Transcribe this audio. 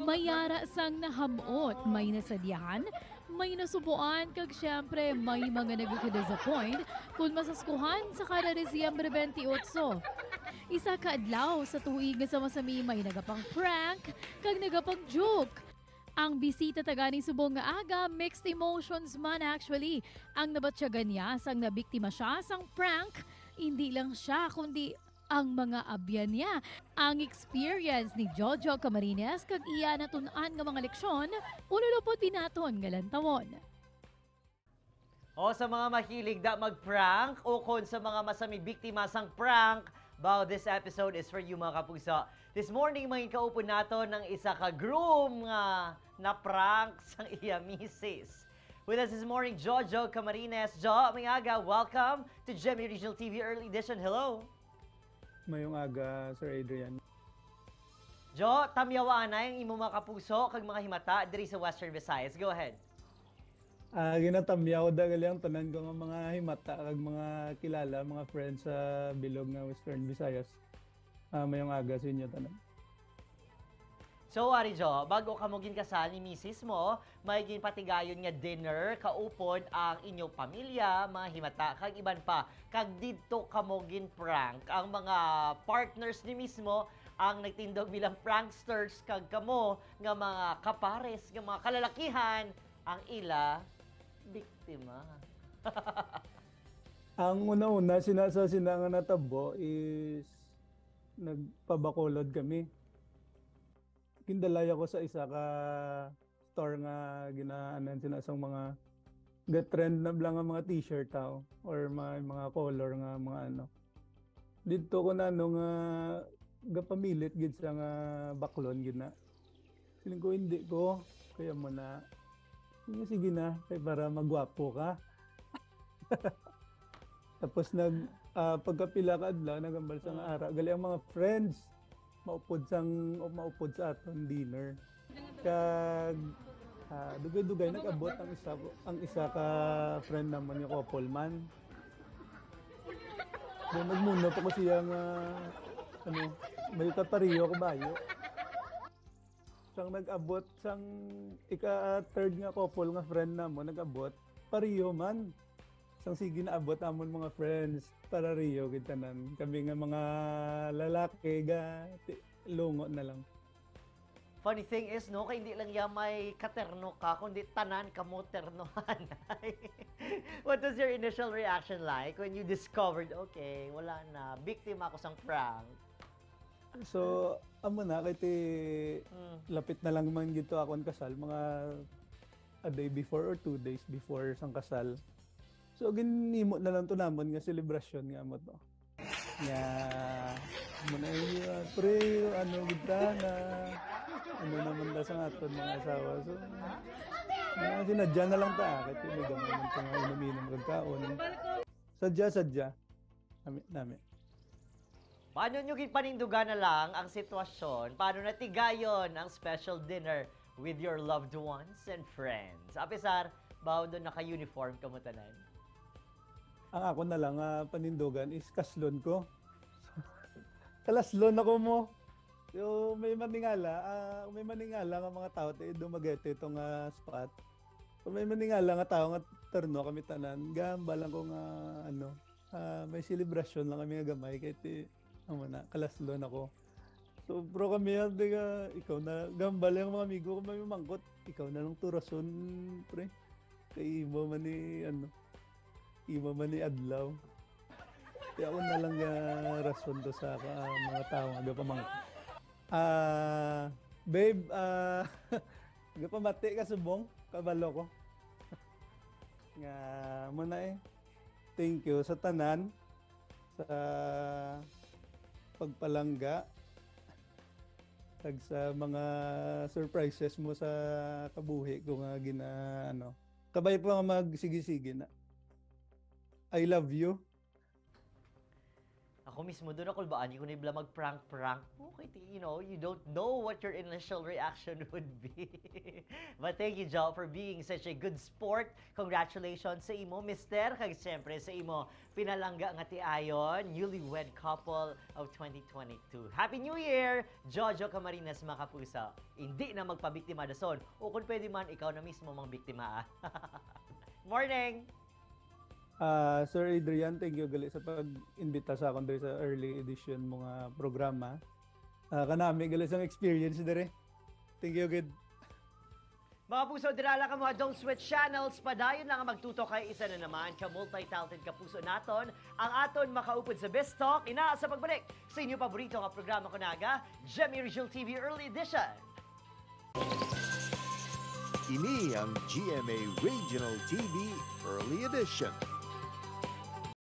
May yara sang nahamot, may nasadyahan, may nasubuan, kag syempre may mga nagka-disappoint kung masaskuhan sa kada Disyembre 28. Isa ka adlaw sa tuig nga sama-sami may nagapang prank kag nagapang joke. Ang bisita tagani subong nga aga, mixed emotions man actually. Ang nabatsyagan niya sang nabiktima siya sang prank, hindi lang siya kundi ang mga abyan niya. Ang experience ni Jojo Camarines kag iya natun-an nga mga leksyon, ululupot binaton nga lantawon. O sa mga mahilig da mag-prank o kon sa mga masami biktima sang prank, this episode is for you mga kapuso. This morning, may kaupon nato ng isa ka groom nga na prank sang iya misis. With us this morning, Jojo Camarines. Jo, may aga, welcome to Gemini Regional TV Early Edition. Hello. Mayong aga, Sir Adrian. Jo, tamyawa na yung imo mga kapuso kag mga himata diri sa Western Visayas. Go ahead. Ginatamyaw da gali ang tanan ko nga mga himata kag mga kilala, mga friends sa bilog nga Western Visayas. Mayong aga sa inyo tanan. So, Ari Jo, bago ka mo ginkasal ni misis mo, may ginpatigayon nga dinner, kaupon ang inyong pamilya, mga himata, kag iban pa. Kag dito ka mo ginprank ang mga partners ni mismo, ang nagtindog bilang pranksters, kag kamo nga mga kapares, nga mga kalalakihan, ang ila biktima. Ang una-una, sa nga natabo is nagpabakulod kami. Kindalaya ko sa isa ka store nga ginaanan sinasang mga trend na lang nga mga t-shirt tao or mga color nga mga ano. Dito ko na nga gapamilit gid sa nga baklon gid na. Siling ko hindi ko kaya mo na sige na kay para magwapo ka. Tapos pagkapila ka adlaw nagambal sa nga ara gali ang mga friends maupod sa aton dinner. Kag dugay-dugay nag-abot ang isa ka friend naman yung couple man. Then nagmuno pa ko siya nga may kapariyo ko bayo. Sang nag-abot sang ika-third nga couple nga friend namo nag-abot pariyo man. Sang sige na abot amon mga friends para Rio kita nan. Kami nga mga lalaki ga lungo na lang. Funny thing is, no, kaya hindi lang yan may katerno ka, kundi tanan ka mo ternohan. What was your initial reaction like when you discovered, okay, wala na, biktima ako sang prank? So, amo na, kaya lapit na lang man gito akong kasal, mga a day before or 2 days before sang kasal. So, ginimot na lang to namon nga selebrasyon nga mo to. Nga, muna yung pre, kita na, naman da sa aton mga asawa. So, sinadya na lang ta, kahit may gamay ng mga inuminom kagkaon. Sadya. Nami. Paano nyo panindugan na lang ang sitwasyon? Paano natigayon ang special dinner with your loved ones and friends? Apisar, bawo doon naka-uniform ka mo tanan? Ang ako na lang panindugan is kaslon ko. Kalaslon ako mo. So, may maningala nga mga tao tayo dumagete itong spot. So, may maningala nga tao nga turno kami tanan. Gamba lang ko nga may celebration lang kami nga gamay kahit kalaslon ako. So, pro kami ikaw na gamba lang mga amigo ko may mangkot. Ikaw na lang turason pre. Kay iba man ni adlaw. Kaya ako na lang rason to sa mga tao nga pamangkot. Babe, gapamati ka subong, kabalo ko. Nga muna thank you sa tanan, sa pagpalangga, tag sa mga surprises mo sa kabuhi ko nga kabay pa nga magsigi-sige na. I love you. Ako mismo doon ako baan, hindi ko nibla mag-prank-prank. Okay, you don't know what your initial reaction would be. But thank you, Jo, for being such a good sport. Congratulations sa imo, mister. Kag siyempre sa imo, pinalangga nga ti ayon, newlywed couple of 2022. Happy New Year, Jojo Camarines, mga kapuso. Hindi na magpabiktima dason. O kung pwede man, ikaw na mismo mang biktima. Morning! Sir Adrian, thank you gali sa pag-imbita sa akong diri sa early edition mga programa. Kanami gali sa experience dire. Thank you good. Mga puso, dirala ka mga Don't Switch Channels. Padayon lang ang magtuto kay isa na naman ka multi-talented ka puso naton. Ang aton makaupod sa Best Talk. Ina sa pagbalik sa inyong paborito nga programa ko naga, Gemmy Regional TV Early Edition. Ini ang GMA Regional TV Early Edition.